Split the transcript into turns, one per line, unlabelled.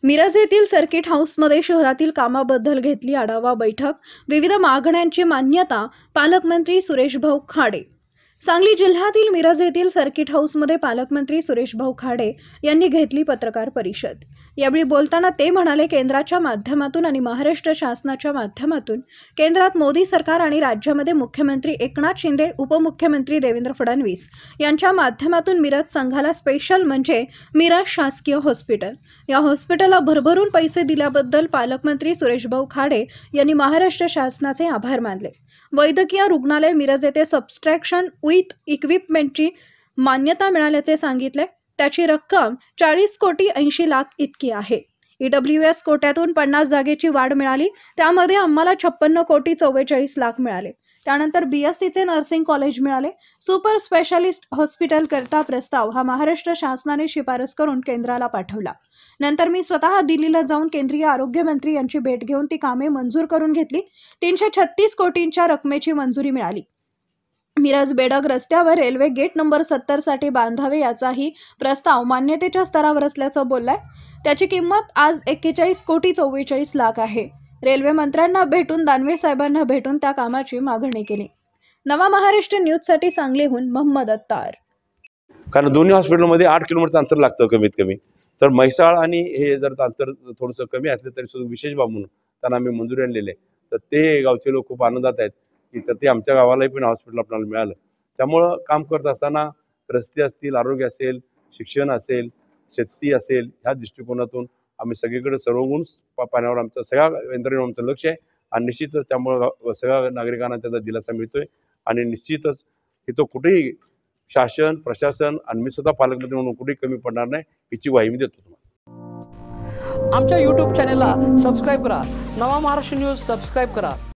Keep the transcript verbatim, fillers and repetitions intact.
मिरज येथील सर्किट हाऊसमध्ये शहरातील कामाबद्दल घेतली आढावा बैठक। विविध मागण्यांची मान्यता। पालकमंत्री सुरेशभाऊ खाडे। सांगली जिल्ह्यातील मिरज येथील सर्किट हाऊसमध्ये पालकमंत्री सुरेशभाऊ खाडे यांनी घेतली पत्रकार परिषद। यावेळी बोलताना ते म्हणाले, केंद्राच्या माध्यमातून आणि महाराष्ट्र शासनाच्या माध्यमातून केंद्रात मोदी सरकार आणि राज्यामध्ये मुख्यमंत्री एकनाथ शिंदे, उपमुख्यमंत्री देवेंद्र फडणवीस यांच्या माध्यमातून मिरज संघाला स्पेशल म्हणजे मिरज शासकीय हॉस्पिटल या हॉस्पिटलला भरभरून पैसे दिल्याबद्दल पालकमंत्री सुरेशभाऊ खाडे यांनी महाराष्ट्र शासनाचे आभार मानले। वैद्यकीय रुग्णालय मिरज येथे सबस्ट्रॅक्शन विथ इक्विपमेंटची मान्यता मिळाल्याचे सांगितले। त्याची रक्कम चाळीस कोटी ऐंशी लाख इतकी आहे। ईडब्ल्यूएस कोट्यातून पन्नास जागेची वाढ मिळाली, त्यामध्ये आम्हाला छप्पन्न कोटी चव्वेचाळीस लाख मिळाले। त्यानंतर बीएससीचे नर्सिंग कॉलेज मिळाले। सुपर स्पेशालिस्ट हॉस्पिटल करता प्रस्ताव हा महाराष्ट्र शासनाने शिफारस करून केंद्राला पाठवला। नंतर मी स्वतः दिल्लीला जाऊन केंद्रीय आरोग्य मंत्री यांची भेट घेऊन ती कामे मंजूर करून घेतली। तीनशे छत्तीस कोटींच्या रकमेची मंजुरी मिळाली। मिरज बेडग रस्त्यावर रेल्वे गेट नंबर सत्तर साठी बांधावे याचाही प्रस्ताव मान्यतेच्या स्तरावर असल्याचं बोललाय। त्याची किंमत आज एक्केचाळीस कोटी चव्वेचाळीस लाख आहे। रेल्वे मंत्र्यांना भेटून दानवे साहेबांना भेटून त्या कामाची मागणी केली। नवा महाराष्ट्र न्यूज साठी सांगलीहून मोहम्मद अत्तार।
कारण दोन्ही हॉस्पिटलमध्ये आठ किलोमीटर अंतर लागतं कमीत कमी, तर म्हैसाळ आणि हे जर अंतर थोडंसं कमी असलं तरी सुद्धा विशेष बाब म्हणून त्यांना आम्ही मंजुरी आणलेली आहे। तर ते गावचे लोक खूप आनंदात आहेत की तर ते आमच्या गावालाही पण हॉस्पिटल आपल्याला मिळालं। त्यामुळं काम करत असताना रस्ते असतील, आरोग्य असेल, शिक्षण असेल, शेती असेल, ह्या दृष्टिकोनातून आम्ही सगळीकडे सर्वगुण पाहण्यावर आमचं सगळ्या यंत्रणेवर आमचं लक्ष आहे आणि निश्चितच त्यामुळं सगळ्या नागरिकांना त्याचा दिलासा मिळतोय आणि निश्चितच इथं कुठेही शासन, प्रशासन आणि मी सुद्धा पालकमंत्री म्हणून कुठेही कमी पडणार नाही याची ग्वाही मी देतो तुम्हाला।
आमच्या यूट्यूब चॅनलला सबस्क्राईब करा, नवा महाराष्ट्र न्यूज सबस्क्राईब करा।